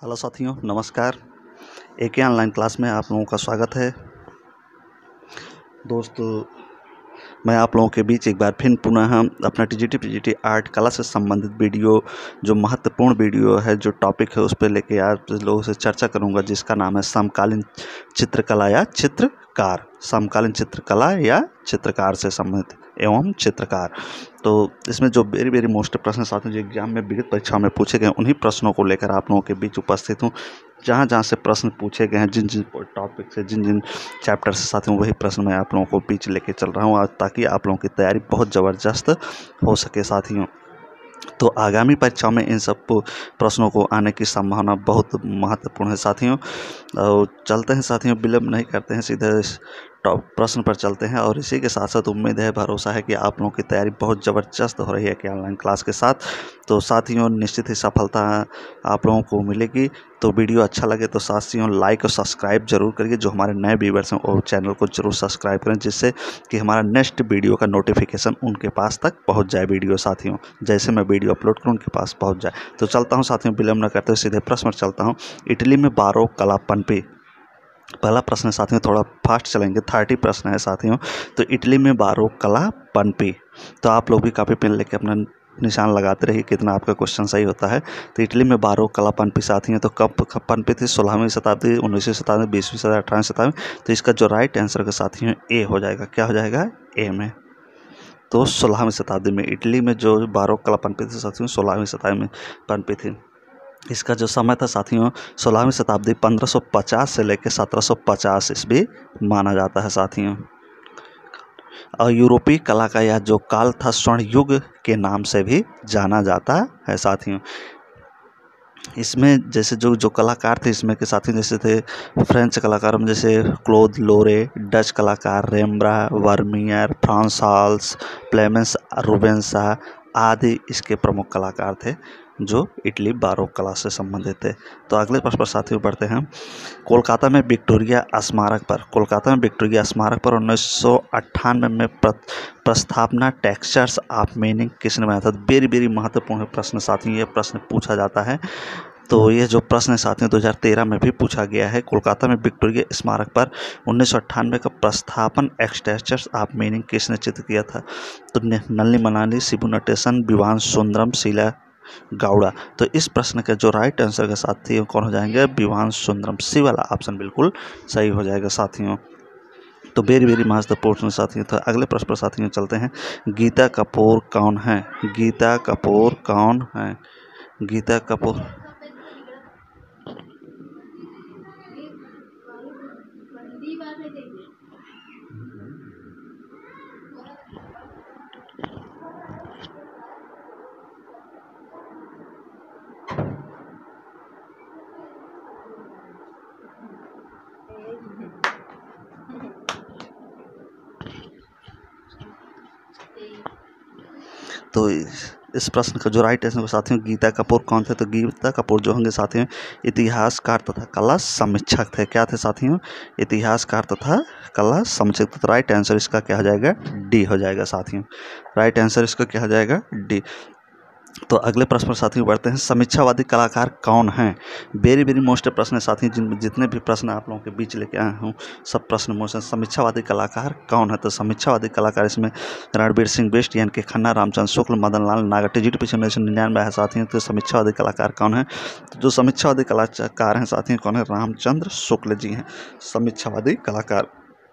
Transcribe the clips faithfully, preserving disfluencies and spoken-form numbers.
Hello साथियों, नमस्कार। एके online class में आप लोगों का स्वागत है। दोस्तों, मैं आप लोगों के बीच एक बार फिर पुनः अपना टीजीटी पीजीटी आर्ट कला से संबंधित वीडियो, जो महत्वपूर्ण वीडियो है, जो टॉपिक है, उस पर लेके आप लोगों से चर्चा करूंगा, जिसका नाम है समकालीन चित्रकला या चित्रकार। समकालीन चित्रकला या चित्रकार से संबंधित एवं चित्रकार। तो इसमें जो वेरी वेरी मोस्ट प्रश्न साथियों जो एग्जाम में विगत परीक्षा में पूछे गए, उन्हीं प्रश्नों को लेकर आप लोगों के बीच उपस्थित हूँ। जहाँ जहाँ से प्रश्न पूछे गए हैं, जिन जिन टॉपिक से, जिन जिन चैप्टर से साथियों, वही प्रश्न मैं आप लोगों को बीच लेके चल रहा हूँ आज, ताकि आप लोगों की तैयारी बहुत ज़बरदस्त हो सके साथियों। तो आगामी परीक्षाओं में इन सब प्रश्नों को आने की संभावना बहुत महत्वपूर्ण है साथियों। और चलते हैं साथियों, विलंब नहीं करते हैं, सीधे टॉप प्रश्न पर चलते हैं। और इसी के साथ साथ उम्मीद है, भरोसा है कि आप लोगों की तैयारी बहुत ज़बरदस्त हो रही है कि ऑनलाइन क्लास के साथ। तो साथियों, निश्चित ही सफलता आप लोगों को मिलेगी। तो वीडियो अच्छा लगे तो साथियों लाइक और सब्सक्राइब जरूर करिए। जो हमारे नए व्यूअर्स हैं वो चैनल को जरूर सब्सक्राइब करें, जिससे कि हमारा नेक्स्ट वीडियो का नोटिफिकेशन उनके पास तक पहुंच जाए। वीडियो साथियों जैसे मैं वीडियो अपलोड करूं उनके पास पहुंच जाए। तो चलता हूं साथियों, विलंब न करते हुए सीधे प्रश्न पर चलता हूं। इटली में बारोक कला पनपी। पहला प्रश्न है साथियों, थोड़ा फास्ट चलेंगे, थर्टी प्रश्न है साथियों। तो इटली में बारोक कला पनपी। तो आप लोग भी कापी पेन लेके अपना निशान लगाते रहिए, कितना आपका क्वेश्चन सही होता है। तो इटली में बारोक कला पनपी साथियों, तो कब पनपी थी? सोलहवीं शताब्दी, उन्नीसवीं शताब्दी, बीसवीं शताब्दी, अठारहवीं शताब्दी। तो इसका जो राइट आंसर का साथियों ए हो जाएगा। क्या हो जाएगा? ए में। तो सोलहवीं शताब्दी में इटली में जो बारोक कला पनपी थी साथियों, सोलहवीं शताब्दी में पनपी थी। इसका जो समय था साथियों, सोलहवीं शताब्दी पंद्रह सौ पचास से लेकर सत्रह सौ पचास ईस्वी माना जाता है साथियों। और यूरोपीय कला का यह जो काल था, स्वर्ण युग के नाम से भी जाना जाता है साथियों। इसमें जैसे जो जो कलाकार थे इसमें के साथियों, जैसे थे फ्रेंच कलाकार में जैसे क्लोद लोरे, डच कलाकार Rembrandt, Vermeer, Frans Hals, Clemens Rubens आदि इसके प्रमुख कलाकार थे, जो इटली बारोक कला से संबंधित थे। तो अगले प्रश्न पर साथियों बढ़ते हैं। कोलकाता में विक्टोरिया स्मारक पर कोलकाता में विक्टोरिया स्मारक पर उन्नीस सौ अट्ठानवे में प्रस्थापना टेक्सचर्स ऑफ मीनिंग किसने बनाया था? वेरी वेरी महत्वपूर्ण प्रश्न साथियों, ये प्रश्न पूछा जाता है। तो ये जो प्रश्न है साथियों दो हज़ार तेरह में भी पूछा गया है। कोलकाता में विक्टोरिया स्मारक पर उन्नीस सौ अट्ठानवे का प्रस्थापन टेक्सचर्स ऑफ मीनिंग किसने चित्र किया था? तो नलिनी मनाली, शिबू नटेशन, विवान सुंदरम, शीला गौड़ा। तो इस प्रश्न का जो राइट आंसर का साथियों कौन हो जाएंगे? विवान सुंदरम। सी वाला ऑप्शन बिल्कुल सही हो जाएगा साथियों। तो वेरी वेरी महत्वपूर्ण साथियों। तो अगले प्रश्न पर साथियों चलते हैं। गीता कपूर कौन है? गीता कपूर कौन है? गीता कपूर तो इस प्रश्न का जो राइट आंसर साथियों गीता कपूर कौन थे? तो गीता कपूर जो होंगे साथियों इतिहासकार तथा कला समीक्षक थे। क्या थे साथियों? इतिहासकार तथा कला समीक्षक। तो राइट आंसर इसका क्या हो जाएगा? डी हो जाएगा साथियों। राइट आंसर इसका क्या हो जाएगा? डी। तो अगले प्रश्न पर साथियों बढ़ते हैं। समीक्षावादी कलाकार कौन हैं? वेरी वेरी मोस्ट प्रश्न है साथियों, जिन जितने भी प्रश्न आप लोगों के बीच लेके आया हूँ सब प्रश्न मोस्ट। समीक्षावादी कलाकार कौन है? तो समीक्षावादी कलाकार इसमें रणबीर सिंह बेस्ट, एन के खन्ना, रामचंद्र शुक्ल, मदन लाल नागर। टीजीटी पीछे उन्नीस सौ निन्यानवे है साथियों। तो समीक्षावादी कलाकार कौन है? तो जो समीक्षावादी कलाकार हैं साथियों कौन है? रामचंद्र शुक्ल जी हैं समीक्षावादी कलाकार।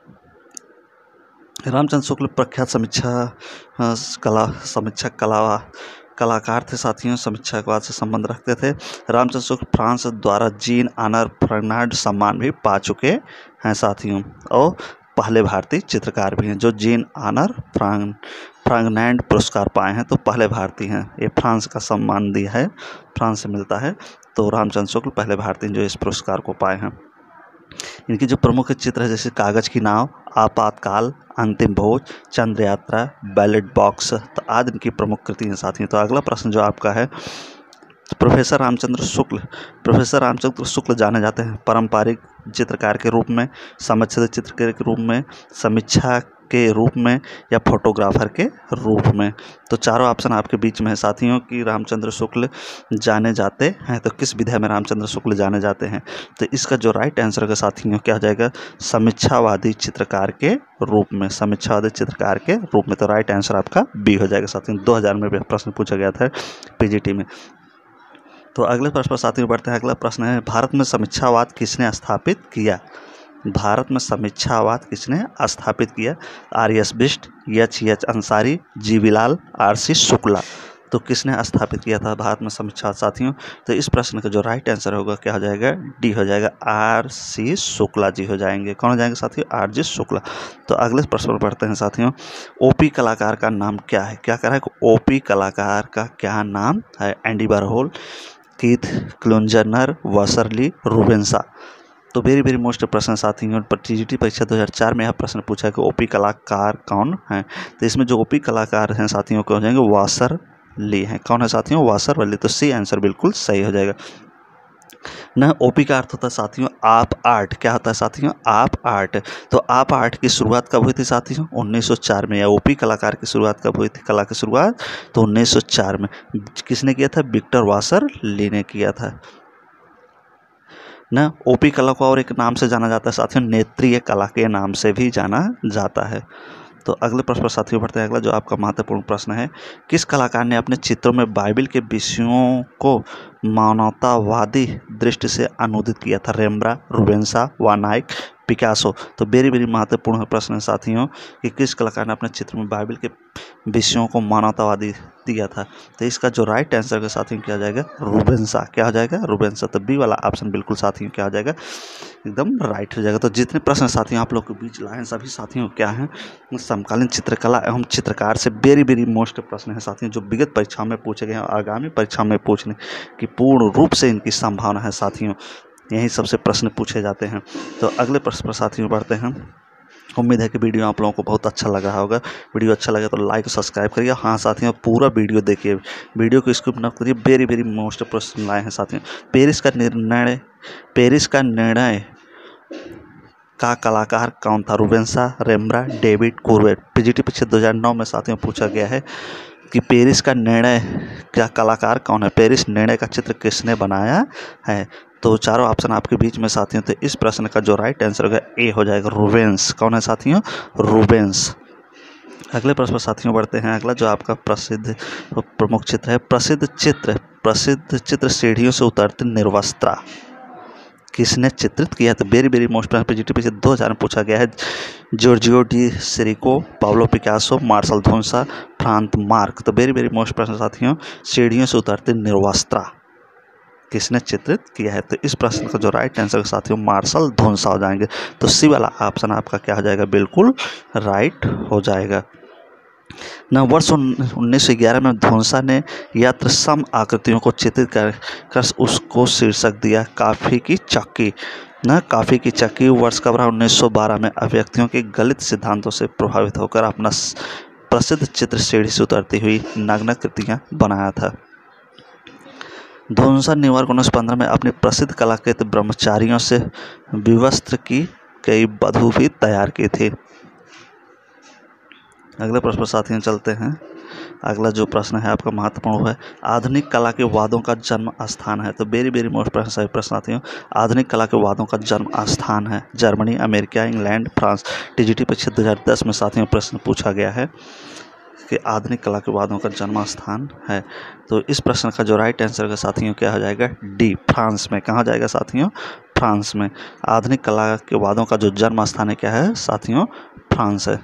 रामचंद्र शुक्ल प्रख्यात समीक्षा कला समीक्षक कला कलाकार थे साथियों, समीक्षावाद से संबंध रखते थे। रामचंद्र शुक्ल फ्रांस द्वारा जीन ऑनर फ्रैंकनार्ड सम्मान भी पा चुके हैं साथियों, और पहले भारतीय चित्रकार भी हैं जो जीन ऑनर फ्रांक फ्रैंकनार्ड पुरस्कार पाए हैं। तो पहले भारतीय हैं, ये फ्रांस का सम्मान दिया है, फ्रांस से मिलता है। तो रामचंद्र शुक्ल पहले भारतीय जो इस पुरस्कार को पाए हैं। इनकी जो प्रमुख चित्र है जैसे कागज की नाव, आपातकाल, अंतिम भोज, चंद्र यात्रा, बैलेट बॉक्स, तो आदि इनकी प्रमुख कृति हैं साथियों। तो अगला प्रश्न जो आपका है, प्रोफेसर रामचंद्र शुक्ल प्रोफेसर रामचंद्र शुक्ल जाने जाते हैं पारंपरिक चित्रकार के रूप में, समच्छिद चित्रकार के रूप में, समीक्षा के रूप में या फोटोग्राफर के रूप में। तो चारों ऑप्शन आपके बीच में है साथियों कि रामचंद्र शुक्ल जाने जाते हैं, तो किस विधा में रामचंद्र शुक्ल जाने जाते हैं। तो इसका जो राइट आंसर होगा साथियों क्या हो जाएगा, समीक्षावादी चित्रकार के रूप में, समीक्षावादी चित्रकार के रूप में। तो राइट आंसर आपका बी हो जाएगा साथियों। दो हज़ार में भी प्रश्न पूछा गया था पीजीटी में। तो अगले प्रश्न पर साथियों बढ़ते हैं। अगला प्रश्न है, भारत में समीक्षावाद किसने स्थापित किया। भारत में समीक्षावाद किसने स्थापित किया। R S Bisht, H H Ansari, G Vilal, R C Shukla. तो किसने स्थापित किया था भारत में समीक्षावाद साथियों। तो इस प्रश्न का जो राइट आंसर होगा क्या हो जाएगा, डी हो जाएगा, आर सी शुक्ला जी हो जाएंगे। कौन हो जाएंगे साथियों, आर जी शुक्ला। तो अगले प्रश्न पर बढ़ते हैं साथियों। ओपी कलाकार का नाम क्या है। क्या कह रहा है, ओपी कलाकार का क्या नाम है। एंडी वारहोल, कीथ क्लूंजनर, वसरली, रूबेंसा। तो वेरी वेरी मोस्ट प्रश्न साथियों पर टीजीटी परीक्षा दो हज़ार चार में यह प्रश्न पूछा है कि ओपी कलाकार कौन है। तो इसमें जो ओपी कलाकार हैं साथियों को हो जाएंगे वासरली हैं। कौन है साथियों, वासरली। तो सी आंसर बिल्कुल सही हो जाएगा न। ओपी का अर्थ होता है साथियों आप आर्ट। क्या होता है साथियों, आप आर्ट। तो आप आर्ट की शुरुआत कब हुई थी साथियों, उन्नीस सौ चार में। या ओपी कलाकार की शुरुआत कब हुई थी, कला की शुरुआत तो उन्नीस सौ चार में। किसने किया था, विक्टर वासरली ने किया था न। ओपी कला को और एक नाम से जाना जाता है साथियों, नेत्रीय कला के नाम से भी जाना जाता है। तो अगले प्रश्न पर साथियों बढ़ते हैं। अगला जो आपका महत्वपूर्ण प्रश्न है, किस कलाकार ने अपने चित्रों में बाइबिल के विषयों को मानवतावादी दृष्टि से अनुदित किया था। Rembrandt, Rubens, Van Dyck, Picasso. तो वेरी वेरी महत्वपूर्ण प्रश्न है साथियों कि किस कलाकार ने अपने चित्र में बाइबिल के विषयों को मानवतावादी दिया था। तो इसका जो राइट आंसर के साथियों क्या हो जाएगा, रूबेंसा। क्या हो जाएगा, रूबेंसा। तो बी वाला ऑप्शन बिल्कुल साथियों क्या हो जाएगा, एकदम राइट हो जाएगा। तो जितने प्रश्न साथियों आप लोग के बीच लाए हैं सभी साथियों क्या हैं, समकालीन चित्रकला एवं चित्रकार से वेरी वेरी मोस्ट प्रश्न है साथियों जो विगत परीक्षा में पूछे गए हैं, आगामी परीक्षा में पूछने की पूर्ण रूप से इनकी संभावना है साथियों। यही सबसे प्रश्न पूछे जाते हैं। तो अगले प्रश्न पर साथियों बढ़ते हैं। उम्मीद है कि वीडियो आप लोगों को बहुत अच्छा लगा होगा। वीडियो अच्छा लगे तो लाइक और सब्सक्राइब करिए। हाँ साथियों, पूरा वीडियो देखिए, वीडियो को स्किप न करिए। वेरी वेरी मोस्ट प्रश्न लाए हैं साथियों। पेरिस का निर्णय पेरिस का निर्णय का कलाकार कौन था। Rubens, Rembrandt, David, Courbet. PGT परीक्षा दो हज़ार नौ में साथियों पूछा गया है कि पेरिस का निर्णय का कलाकार कौन है, पेरिस निर्णय का चित्र किसने बनाया है। तो चारों ऑप्शन आपके बीच में साथियों। तो इस प्रश्न का जो राइट आंसर होगा ए हो जाएगा, रूबेंस। कौन है साथियों, रूबेंस। अगले प्रश्न पर साथियों बढ़ते हैं। अगला जो आपका प्रसिद्ध प्रमुख चित्र है, प्रसिद्ध चित्र प्रसिद्ध चित्र सीढ़ियों से उतरती निर्वस्त्रा किसने चित्रित किया। तो वेरी वेरी मोस्ट पीजीटी पीछे दो हज़ार में पूछा गया है। Giorgio de Chirico, Pablo Picasso, Marcel Duchamp, Franz Marc. तो वेरी वेरी मोस्ट प्रश्न साथियों, सीढ़ियों से उतरती निर्वस्त्रा किसने चित्रित किया है। तो इस प्रश्न का जो राइट आंसर साथियों मार्शल धोंसा हो जाएंगे। तो सी वाला ऑप्शन आपका क्या हो जाएगा, बिल्कुल राइट हो जाएगा न। वर्ष उन्नीस सौ ग्यारह में धोंसा ने यत्र सम आकृतियों को चित्रित कर, कर उसको शीर्षक दिया काफ़ी की चक्की न। काफ़ी की चक्की वर्ष कब रहा, उन्नीस सौ बारह में। अभिव्यक्तियों के गलित सिद्धांतों से प्रभावित होकर अपना प्रसिद्ध चित्र सीढ़ी से उतरती हुई नग्न कृतियाँ बनाया था। धोंसा ने वर्ष उन्नीस सौ पंद्रह में अपनी प्रसिद्ध कलाकृत ब्रह्मचारियों से विवस्त्र की कई वधु भी तैयार की थी। अगले प्रश्न पर साथियों चलते हैं। अगला जो प्रश्न है आपका महत्वपूर्ण है, आधुनिक कला के वादों का जन्म स्थान है। तो वेरी वेरी मोस्ट प्रश्न सही प्रश्न साथियों, आधुनिक कला के वादों का जन्म स्थान है Germany, America, England, France. TGT परीक्षा दो हज़ार दस में साथियों प्रश्न पूछा गया है कि आधुनिक कला के वादों का जन्म स्थान है। तो इस प्रश्न का जो राइट आंसर का साथियों क्या हो जाएगा, डी, फ्रांस में। कहाँ जाएगा साथियों, फ्रांस में। आधुनिक कला के वादों का जो जन्म स्थान है क्या है साथियों, फ्रांस है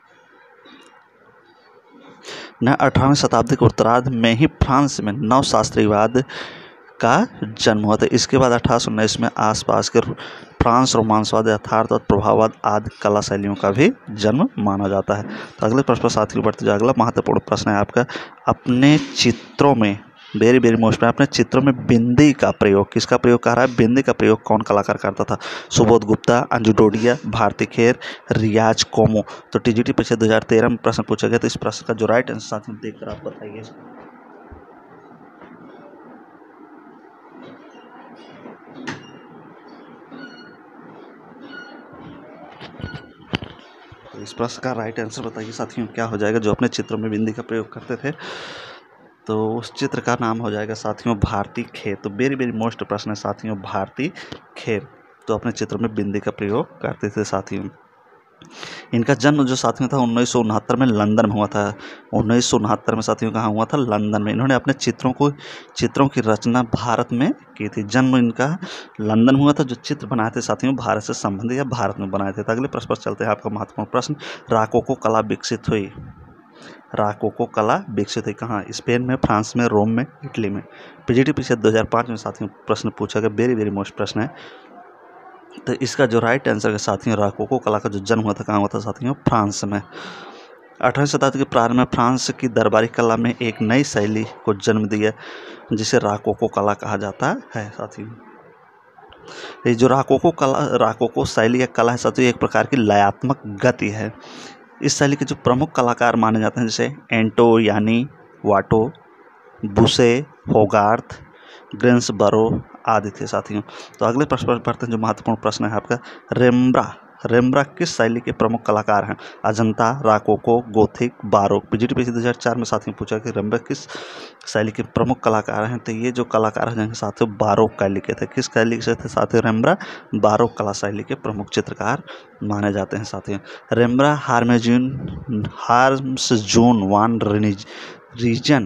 न। अठारहवीं शताब्दी के उत्तरार्ध में ही फ्रांस में नवशास्त्रीवाद का जन्म हुआ था। इसके बाद अठारह सौ उन्नीस में आसपास के फ्रांस रोमांसवाद, यथार्थवाद, प्रभाववाद आदि कला शैलियों का भी जन्म माना जाता है। तो अगले प्रश्न पर साथियों बढ़ते जाए। अगला महत्वपूर्ण प्रश्न है आपका, अपने चित्रों में वेरी वेरी मोस्ट में अपने चित्रों में बिंदी का प्रयोग किसका प्रयोग कर रहा है, बिंदी का प्रयोग कौन कलाकार करता था। सुबोध गुप्ता, अंजू डोडिया, भारती खेर, रियाज कोमो। तो टीजीटी परीक्षा दो हज़ार तेरह में प्रश्न पूछा गया। तो इस प्रश्न का जो राइट आंसर साथियों देखकर आप बताइए। इस प्रश्न का राइट आंसर बताइए साथियों क्या हो जाएगा। जो अपने चित्रों में बिंदी का प्रयोग करते थे तो उस चित्र का नाम हो जाएगा साथियों भारती खेर। तो वेरी वेरी मोस्ट प्रश्न है साथियों भारती खेर, तो अपने चित्र में बिंदी का प्रयोग करते थे साथियों। इनका जन्म जो साथियों था उन्नीस सौ उनहत्तर में लंदन में हुआ था। उन्नीस सौ उनहत्तर में साथियों कहाँ हुआ था, लंदन में। इन्होंने अपने चित्रों को चित्रों की रचना भारत में की थी। जन्म इनका लंदन हुआ था। जो चित्र बनाए थे साथियों भारत से संबंधित या भारत में बनाए थे। तो अगले प्रश्न पर चलते हैं। आपका महत्वपूर्ण प्रश्न, राकोको कला विकसित हुई राकोको कला विकसित हुई कहाँ, स्पेन में, फ्रांस में, रोम में, इटली में। पीजीटी पीछे दो हज़ार पाँच में साथियों प्रश्न पूछा गया, वेरी वेरी मोस्ट प्रश्न है। तो इसका जो राइट आंसर है साथियों राकोको कला का जो जन्म हुआ था कहाँ हुआ था साथियों, फ्रांस में। अठारहवीं शताब्दी के प्रारंभ में फ्रांस की दरबारी कला में एक नई शैली को जन्म दिया जिसे राकोको कला कहा जाता है साथियों। ये जो राकोको कला राकोको शैली या कला है साथियों एक प्रकार की लयात्मक गति है। इस शैली के जो प्रमुख कलाकार माने जाते हैं जैसे एंटो यानी वाटो, बुसे, होगार्थ, ग्रेन्सबरो आदि थे साथियों। तो अगले प्रश्न पर पढ़ते हैं जो महत्वपूर्ण प्रश्न है आपका, रेम्ब्रा रेम्ब्रा किस शैली के प्रमुख कलाकार हैं, Ajanta, Rococo, Gothic, Baroque. PGT PC दो हज़ार चार में साथियों पूछा कि रेम्ब्रा किस शैली के प्रमुख कलाकार हैं। तो ये जो कलाकार हैं साथियों बारोक शैली के थे। किस शैली से थे साथियों, रेम्ब्रा बारोक कला शैली के प्रमुख चित्रकार माने जाते हैं साथियों। Rembrandt Harmenszoon Harmenszoon van Rijn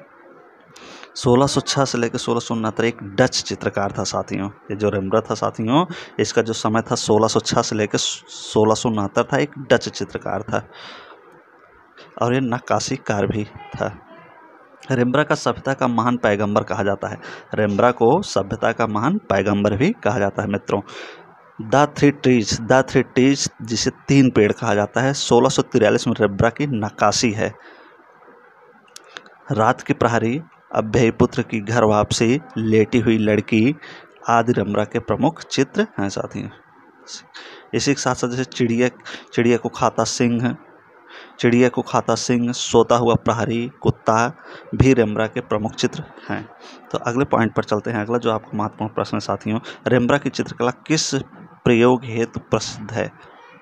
सोलह सौ छह से लेकर सोलह सौ उनहत्तर एक डच चित्रकार था साथियों। ये जो रेम्ब्रा था साथियों इसका जो समय था सोलह सौ छह से लेकर सोलह सौ उनहत्तर था। एक डच चित्रकार था और ये नक्काशीकार भी था। रेम्ब्रा का सभ्यता का महान पैगंबर कहा जाता है। रेम्ब्रा को सभ्यता का महान पैगंबर भी कहा जाता है मित्रों। The three trees the three trees जिसे तीन पेड़ कहा जाता है, सोलह सौ तिरालीस में रेम्ब्रा की नक्काशी है। रात की प्रहरी, अभ्ययपुत्र की घर वापसी, लेटी हुई लड़की आदि रेम्ब्रा के प्रमुख चित्र हैं साथियों। इसी के साथ साथ जैसे चिड़िया चिड़िया को खाता सिंह चिड़िया को खाता सिंह, सोता हुआ प्रहरी, कुत्ता भी रेम्ब्रा के प्रमुख चित्र हैं। तो अगले पॉइंट पर चलते हैं। अगला जो आपका महत्वपूर्ण प्रश्न है साथियों, रेम्ब्रा की चित्रकला किस प्रयोग हेतु प्रसिद्ध है,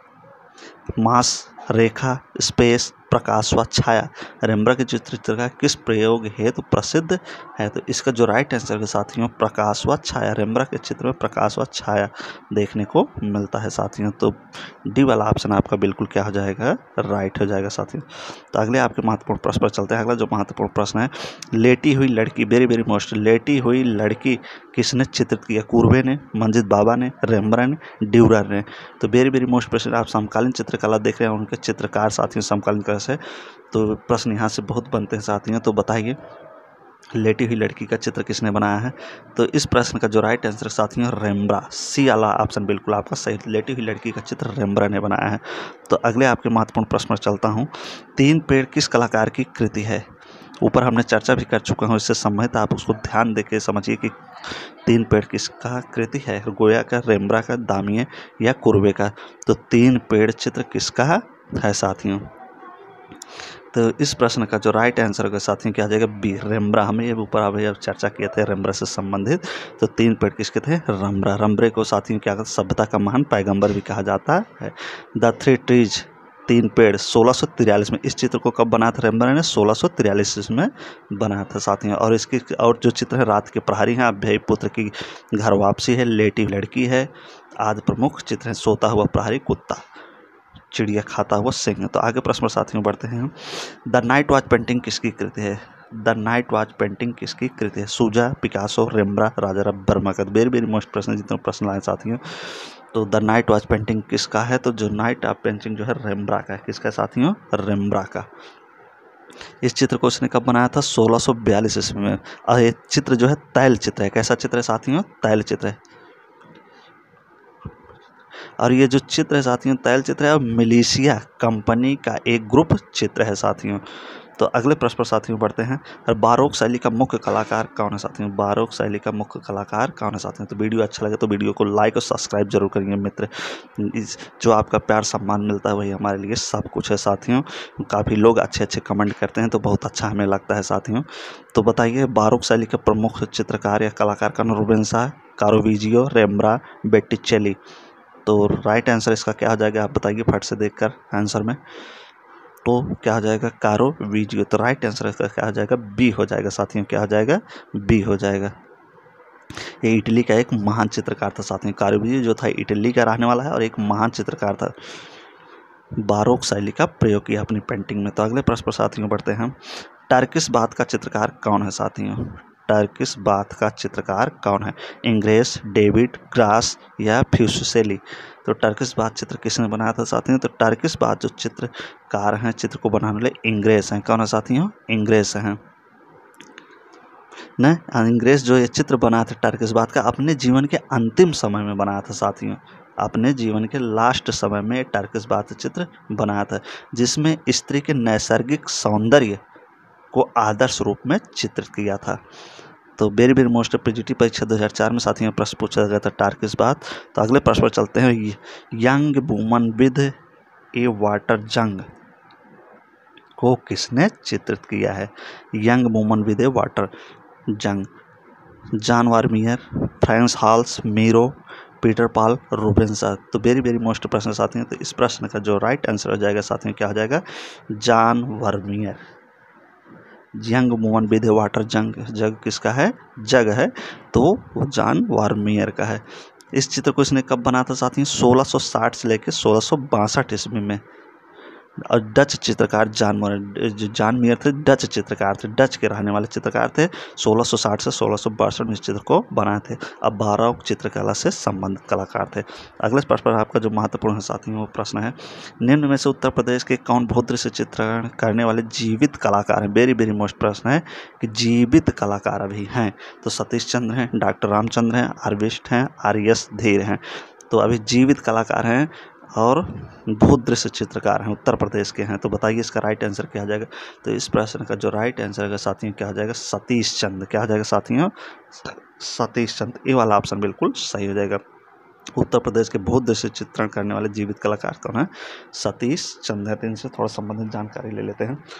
मास, रेखा, स्पेस, प्रकाश व छाया। रेम्ब्रा की चित्रकला किस प्रयोग हेतु प्रसिद्ध है। तो इसका जो राइट आंसर है साथियों प्रकाश व छाया। रेम्ब्रा के चित्र में प्रकाश व छाया देखने को मिलता है साथियों। तो डी वाला ऑप्शन आपका बिल्कुल क्या हो जाएगा, राइट हो जाएगा साथियों। तो अगले आपके महत्वपूर्ण प्रश्न पर चलते हैं। अगला जो महत्वपूर्ण प्रश्न है, लेटी हुई लड़की, वेरी वेरी मोस्ट, लेटी हुई लड़की किसने चित्रित किया, कुर्वे ने, मंजित बाबा ने, रेम्ब्रा ने, ड्यूरर ने। तो वेरी वेरी मोस्ट प्रश्न, आप समकालीन चित्रकला देख रहे हैं उनके चित्रकार साथियों समकालीन कला से, तो प्रश्न यहाँ से बहुत बनते हैं साथियों। तो बताइए लेटी हुई लड़की का चित्र किसने बनाया है। तो इस प्रश्न का जो राइट आंसर साथियों रेम्ब्रा, सी वाला ऑप्शन बिल्कुल आपका सही, लेटी हुई लड़की का चित्र रेम्ब्रा ने बनाया है। तो अगले आपके महत्वपूर्ण प्रश्न पर चलता हूँ, तीन पेड़ किस कलाकार की कृति है। ऊपर हमने चर्चा भी कर चुका हूँ इससे संबंधित, आप उसको ध्यान देके समझिए कि तीन पेड़ किसका कृति है, गोया का, रेम्ब्रा का, दामिये या कुर्वे का। तो तीन पेड़ चित्र किसका है साथियों। तो इस प्रश्न का जो राइट आंसर होगा साथियों क्या आ जाएगा, बी, रेम्ब्रा। हमें ये ऊपर अभी अब चर्चा किए थे रेम्ब्रा से संबंधित। तो तीन पेड़ किसके थे, रेम्ब्रा। रेम्ब्रा को साथियों क्या कहते हैं, सभ्यता का महान पैगंबर भी कहा जाता है। द थ्री ट्रीज, तीन पेड़, सोलह सौ तिरालीस में। इस चित्र को कब बनाया था रेम्ब्रा ने, सोलह सौ तिरालीस में बनाया था साथियों। और इसकी और जो चित्र है, रात के प्रहरी हैं, अभ्ययपुत्र की घर वापसी है, लेटी लड़की है आदि प्रमुख चित्र हैं, सोता हुआ प्रहरी, कुत्ता, चिड़िया खाता हुआ सिंह। तो आगे प्रश्न पर साथियों बढ़ते हैं। द नाइट वॉच पेंटिंग किसकी कृति है। द नाइट वॉच पेंटिंग किसकी कृति है, सूजा, पिकासो, रेम्ब्रा, राजा वर्मा का। वेरी वेरी मोस्ट प्रश्न, जितने प्रश्न लाए साथियों। तो द नाइट वॉच पेंटिंग किसका है, तो जो नाइट वॉच पेंटिंग जो है रेम्ब्रा का है। किसका साथियों, रेम्ब्रा का। इस चित्र को उसने कब बनाया था, सोलह सौ बयालीस ईस्वी में। और ये चित्र जो है तैल चित्र है। कैसा चित्र है साथियों, तैल चित्र है। और ये जो चित्र है साथियों तैल चित्र है और मिलिशिया कंपनी का एक ग्रुप चित्र है साथियों। तो अगले प्रश्न पर साथियों बढ़ते हैं। और बारोक शैली का मुख्य कलाकार कौन है साथियों, बारोक शैली का मुख्य कलाकार कौन है साथियों। तो वीडियो अच्छा लगे तो वीडियो को लाइक और सब्सक्राइब जरूर करेंगे मित्र। इस जो आपका प्यार सम्मान मिलता है वही हमारे लिए सब कुछ है साथियों। काफ़ी लोग अच्छे अच्छे कमेंट करते हैं तो बहुत अच्छा हमें लगता है साथियों। तो बताइए बारोक शैली के प्रमुख चित्रकार या कलाकार का, रूबेंस, कारोविजियो, रेम्ब्रा, बेट्टिचेली। तो राइट आंसर इसका क्या हो जाएगा, आप बताइए फट से देखकर आंसर में। तो क्या हो जाएगा, कारोवीजियो। तो राइट आंसर इसका क्या हो जाएगा, बी हो जाएगा साथियों, क्या हो जाएगा, बी हो जाएगा। ये इटली का एक महान चित्रकार था साथियों। कारोवीजियो जो था इटली का रहने वाला है और एक महान चित्रकार था। बारोक शैली का प्रयोग किया अपनी पेंटिंग में। तो अगले प्रश्न पर साथियों बढ़ते हैं। टर्किश बाथ का चित्रकार कौन है साथियों, टर्किश बाथ का चित्रकार कौन है, इंग्रेस, डेविड ग्रास या फ्यूसेली। तो टर्किश बाथ चित्र किसने बनाया था साथियों, तो टर्किश बाथ जो चित्रकार हैं, चित्र को बनाने वाले इंग्रेस हैं। कौन है साथियों, इंग्रेस हैं न। इंग्रेस जो ये चित्र बनाया था टर्किश बाथ का, अपने जीवन के अंतिम समय में बनाया था साथियों, अपने जीवन के लास्ट समय में टर्किश बाथ चित्र बनाया था, जिसमें स्त्री के नैसर्गिक सौंदर्य को आदर्श रूप में चित्रित किया था। तो वेरी वेरी मोस्ट पीजीटी परीक्षा दो हज़ार चार में साथियों प्रश्न पूछा गया था टर्किश बाथ। तो अगले प्रश्न पर चलते हैं। Young woman with a water jug को किसने चित्रित किया है, young woman with a water jug, John Vermeer, Frans Hals, Miro, Peter Paul, Rubens. तो वेरी वेरी मोस्ट प्रश्न साथियों, तो इस प्रश्न का जो राइट आंसर हो जाएगा साथियों, क्या हो जाएगा, John Vermeer. Young woman with a water jug, jug किसका है, जग है, तो वो जॉन वर्मियर का है। इस चित्र को इसने कब बना था साथियों, सोलह सौ साठ से लेकर सोलह सौ बासठ ईस्वी में। और डच चित्रकार जॉन मोर जो जॉन मियर थे, डच चित्रकार थे, डच के रहने वाले चित्रकार थे। सोलह सौ साठ से सोलह सौ बासठ में इस चित्र को बनाए थे। अब बारोक चित्रकला से संबंधित कलाकार थे। अगले प्रश्न पर आपका जो महत्वपूर्ण है साथियों वो प्रश्न है, निम्न में से उत्तर प्रदेश के कौन भूदृश्य चित्रण करने वाले जीवित कलाकार हैं। वेरी वेरी मोस्ट प्रश्न है कि जीवित कलाकार अभी हैं। तो सतीश चंद्र हैं, डॉक्टर रामचंद्र हैं, आरविस्ट हैं, आर एस धीर हैं। तो अभी जीवित कलाकार हैं और भूदृश्य चित्रकार हैं, उत्तर प्रदेश के हैं। तो बताइए इसका राइट आंसर क्या आ जाएगा। तो इस प्रश्न का जो राइट आंसर है साथियों क्या आ जाएगा, सतीश चंद्र। क्या आ जाएगा साथियों, सतीश चंद्र। ये वाला ऑप्शन बिल्कुल सही हो जाएगा। उत्तर प्रदेश के भूदृश्य चित्रण करने वाले जीवित कलाकार कौन है, सतीश चंद्र है। तो इनसे थोड़ा संबंधित जानकारी ले लेते हैं,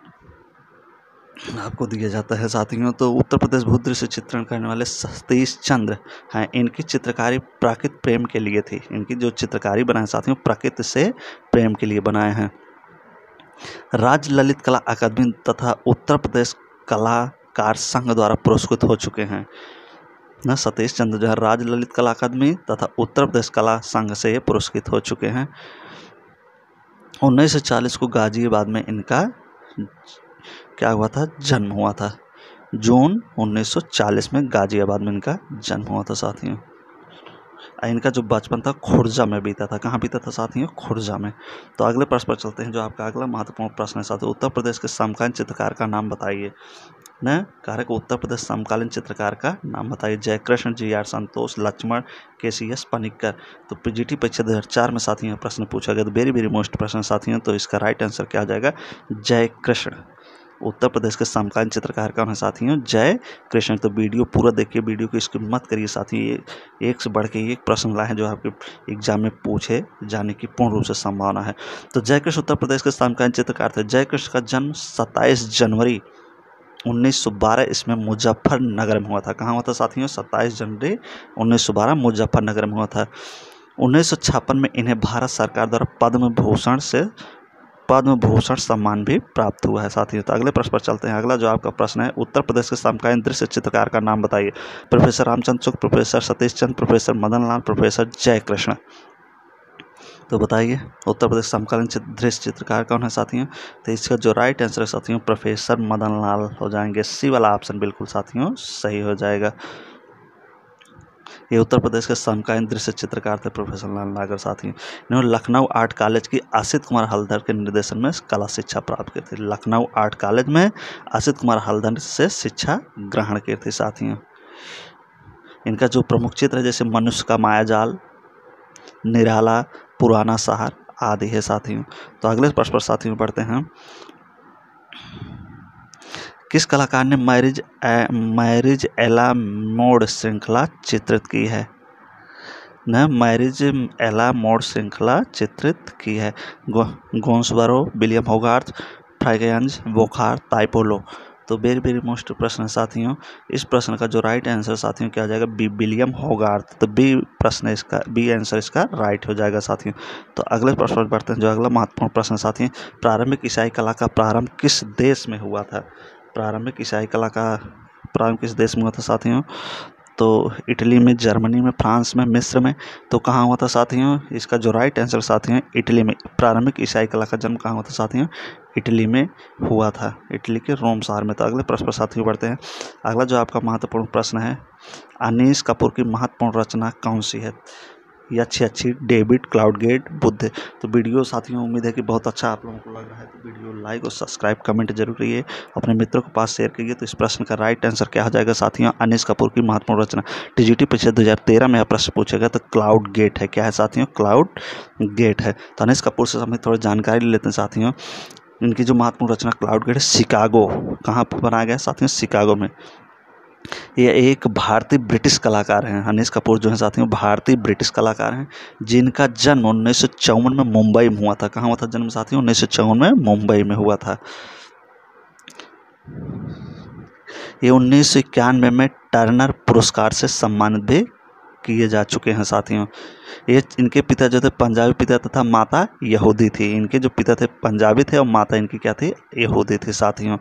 आपको दिया जाता है साथियों। तो उत्तर प्रदेश भूदृश्य चित्रण करने वाले सतीश चंद्र हैं। इनकी चित्रकारी प्राकृतिक प्रेम के लिए थी। इनकी जो चित्रकारी बनाए साथियों प्रकृति से प्रेम के लिए बनाए हैं। राज्य ललित कला अकादमी तथा उत्तर प्रदेश कलाकार संघ द्वारा पुरस्कृत हो चुके हैं न। सतीश चंद्र जो है राज्य ललित कला अकादमी तथा उत्तर प्रदेश कला संघ से ये पुरस्कृत हो चुके हैं। उन्नीस सौ चालीस को गाजियाबाद में इनका क्या हुआ था, जन्म हुआ था। जून उन्नीस सौ चालीस में गाजियाबाद में इनका जन्म हुआ था साथियों। इनका जो बचपन था खुर्जा में बीता था। कहाँ बीता था साथियों, खुर्जा में। तो अगले प्रश्न पर चलते हैं, जो आपका अगला महत्वपूर्ण प्रश्न है साथियों, उत्तर प्रदेश के समकालीन चित्रकार का नाम बताइए न। कार्य को उत्तर प्रदेश समकालीन चित्रकार का नाम बताइए। Jaikrishna, G R Santosh, Laxman, K C S Panicker. तो पीजीटी परीक्षा दो हज़ार चार में साथियों प्रश्न पूछा गया। तो वेरी वेरी मोस्ट प्रश्न साथियों, तो इसका राइट आंसर क्या आ जाएगा, जयकृष्ण। उत्तर प्रदेश के समकालीन चित्रकार कौन है साथियों, जय कृष्ण। तो वीडियो पूरा देखिए, वीडियो को स्किप मत करिए साथियों। ये एक से बढ़ के एक प्रश्न लाए हैं जो आपके एग्जाम में पूछे जाने की पूर्ण रूप से संभावना है। तो जय कृष्ण उत्तर प्रदेश के समकालीन चित्रकार थे। जय कृष्ण का जन्म सत्ताईस जनवरी उन्नीस सौ बारह इसमें मुजफ्फरनगर में हुआ था। कहाँ हुआ था साथियों, सत्ताईस जनवरी उन्नीस सौ बारह मुजफ्फरनगर में हुआ था। उन्नीस सौ छप्पन में इन्हें भारत सरकार द्वारा पद्म भूषण से पद्म भूषण सम्मान भी प्राप्त हुआ है साथियों। तो अगले प्रश्न पर चलते हैं। अगला जो आपका प्रश्न है, उत्तर प्रदेश के समकालीन दृश्य चित्रकार का नाम बताइए। Professor Ramchandra Shukla, professor Satish Chandra, professor Madan Lal, professor Jaikrishna. तो बताइए उत्तर प्रदेश समकालीन दृश्य चित्रकार कौन है साथियों। तो इसका जो राइट आंसर है साथियों प्रोफेसर मदन लाल हो जाएंगे। सी वाला ऑप्शन बिल्कुल साथियों सही हो जाएगा। ये उत्तर प्रदेश के समकालीन दृश्य चित्रकार थे प्रोफेसर लाल नागर साथियों। इन्होंने लखनऊ आर्ट कॉलेज की असित कुमार हल्दर के निर्देशन में कला शिक्षा प्राप्त की थी। लखनऊ आर्ट कॉलेज में असित कुमार हल्दर से शिक्षा ग्रहण की थी साथियों। इनका जो प्रमुख चित्र है जैसे मनुष्य का मायाजाल, निराला, पुराना शहर आदि है साथियों। तो अगले प्रश्न पर साथियों पढ़ते हैं, किस कलाकार ने मैरिज मैरिज एला मोड श्रृंखला चित्रित की है न। मैरिज एला मोड श्रृंखला चित्रित की है। गो, गोंसबरो, विलियम होगार्थ, फ्राइगेंज, बोखार, टाइपोलो। तो वेरी वेरी मोस्ट प्रश्न है साथियों। इस प्रश्न का जो राइट आंसर साथियों क्या हो जाएगा, बी विलियम होगार्थ। तो बी प्रश्न इसका, बी आंसर इसका राइट हो जाएगा साथियों। तो अगले प्रश्न पर बढ़ते हैं। जो अगला महत्वपूर्ण प्रश्न साथियों, प्रारंभिक ईसाई कला का प्रारंभ किस देश में हुआ था? प्रारंभिक ईसाई कला का प्रारंभ किस देश में हुआ था साथियों? तो इटली में, जर्मनी में, फ्रांस में, मिस्र में। तो कहाँ हुआ था साथियों? इसका जो राइट आंसर साथियों इटली में। प्रारंभिक ईसाई कला का जन्म कहाँ हुआ था साथियों? इटली में हुआ था, इटली के रोम शहर में। तो अगले प्रश्न पर साथियों बढ़ते हैं। अगला जो आपका महत्वपूर्ण प्रश्न है, अनीस कपूर की महत्वपूर्ण रचना कौन सी है? ये अच्छी अच्छी डेविड, क्लाउडगेट, बुद्ध। तो वीडियो साथियों उम्मीद है कि बहुत अच्छा आप लोगों को लग रहा है। तो वीडियो लाइक और सब्सक्राइब कमेंट जरूर करिए, अपने मित्रों के पास शेयर करिए। तो इस प्रश्न का राइट आंसर क्या हो जाएगा साथियों? अनीस कपूर की महत्वपूर्ण रचना। टीजीटी परीक्षा दो हज़ार तेरह में यह प्रश्न पूछा गया। तो क्लाउड गेट है, क्या है साथियों? क्लाउड गेट है। तो अनीस कपूर से हमें थोड़ी जानकारी ले लेते हैं साथियों। इनकी जो महत्वपूर्ण रचना क्लाउड गेट है, शिकागो, कहाँ पर बनाया गया साथियों? शिकागो में। ये एक भारतीय ब्रिटिश कलाकार हैं। अनीस कपूर जो है साथियों भारतीय ब्रिटिश कलाकार हैं, जिनका जन्म उन्नीस सौ चौवन में मुंबई में हुआ था। कहाँ हुआ था जन्म साथियों? उन्नीस सौ चौवन में मुंबई में हुआ था। ये उन्नीस सौ इक्यानवे में टर्नर पुरस्कार से सम्मानित भी किए जा चुके हैं साथियों। ये इनके पिता जो थे पंजाबी पिता तथा माता यहूदी थी। इनके जो पिता थे पंजाबी थे और माता इनकी क्या थी? यहूदी थी साथियों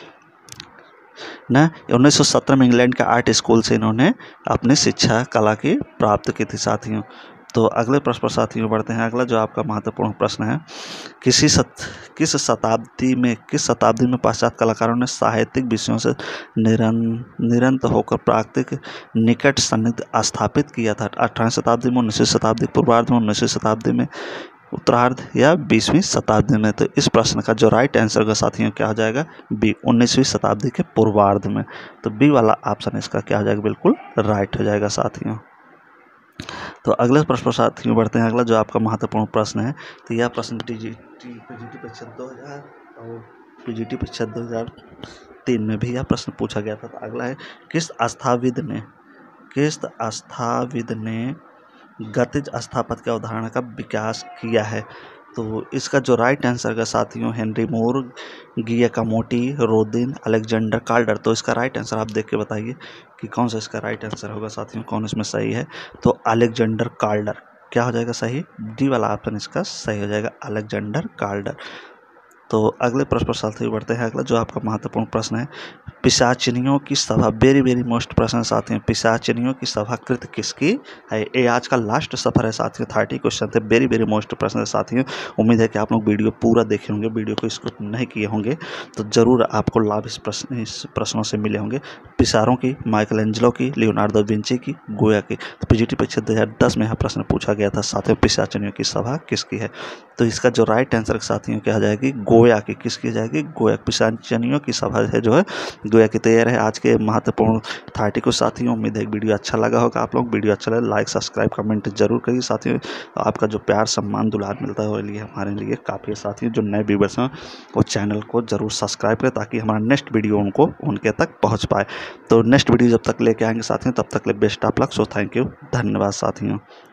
ना। उन्नीस सौ सत्रह में इंग्लैंड के आर्ट स्कूल से इन्होंने अपनी शिक्षा कला की प्राप्त की थी साथियों। तो अगले प्रश्न पर साथियों बढ़ते हैं। अगला जो आपका महत्वपूर्ण प्रश्न है, किसी सत, किस शताब्दी में किस शताब्दी में पाश्चात्य कलाकारों ने साहित्यिक विषयों से निरं, निरंतर होकर प्राकृतिक निकट सन्निध स्थापित किया था? अठारहवीं शताब्दी में, उन्नीसवीं शताब्दी पूर्वार्ध में, उन्नीसवीं शताब्दी में उत्तरार्ध या बीसवीं शताब्दी में? तो इस प्रश्न का जो राइट आंसर का साथियों क्या हो जाएगा? बी, उन्नीसवीं शताब्दी के पूर्वार्ध में। तो बी वाला ऑप्शन इसका क्या हो जाएगा? बिल्कुल राइट हो जाएगा साथियों। तो अगले प्रश्न पर साथियों बढ़ते हैं। अगला जो आपका महत्वपूर्ण प्रश्न है, तो यह प्रश्न टीजीटी पीजीटी परीक्षा दो हज़ार और पीजीटी परीक्षा दो हज़ार तीन में भी यह प्रश्न पूछा गया था। तो अगला है, किस आस्थाविद ने किस आस्थाविद ने गतिज स्थापत्य के अवधारणा का विकास किया है? तो इसका जो राइट आंसर का साथियों Henry Moore, Giacometti, Rodin, Alexander Calder. तो इसका राइट आंसर आप देख के बताइए कि कौन सा इसका राइट आंसर होगा साथियों, कौन इसमें सही है? तो अलेक्जेंडर काल्डर क्या हो जाएगा सही? डी वाला ऑप्शन इसका सही हो जाएगा, अलेक्जेंडर काल्डर। तो अगले प्रश्न पर साथियों बढ़ते हैं। अगला जो आपका महत्वपूर्ण प्रश्न है, पिशाचिनियों की सभा, वेरी वेरी मोस्ट प्रश्न साथियों, पिशाचिनियों की सभा कृत किसकी है? ये आज का लास्ट सफर है साथियों, थर्टी क्वेश्चन थे, वेरी वेरी मोस्ट प्रश्न है साथियों। उम्मीद है कि आप लोग वीडियो पूरा देखे होंगे, वीडियो को स्किप नहीं किए होंगे, तो जरूर आपको लाभ इस प्रश्न इस प्रश्नों से मिले होंगे। पिसारों की, माइकल एंजेलो की, लियोनार्डो विंची की, गोया की। तो पीजीटी परीक्षा दो हज़ार दस में यह प्रश्न पूछा गया था साथियों, पिशाचिनियों की सभा किसकी है? तो इसका जो राइट आंसर साथियों क्या हो जाएगी? गोया की। किसकी जाएगी? गोया। पिशाचिनियों की सभा है जो है गोया की। तैयार है आज के महत्वपूर्ण थर्टी को साथियों। उम्मीद है वीडियो अच्छा लगा होगा आप लोग। वीडियो अच्छा लगे लाइक सब्सक्राइब कमेंट जरूर करिए साथियों। आपका जो प्यार सम्मान दुलार मिलता है वो लिए हमारे लिए काफ़ी है साथियों। जो नए व्यूवर्स हैं वो चैनल को जरूर सब्सक्राइब करें ताकि हमारा नेक्स्ट वीडियो उनको उनके तक पहुँच पाए। तो नेक्स्ट वीडियो जब तक लेके आएंगे साथियों, तब तक ले best of luck. So thank you, धन्यवाद साथियों।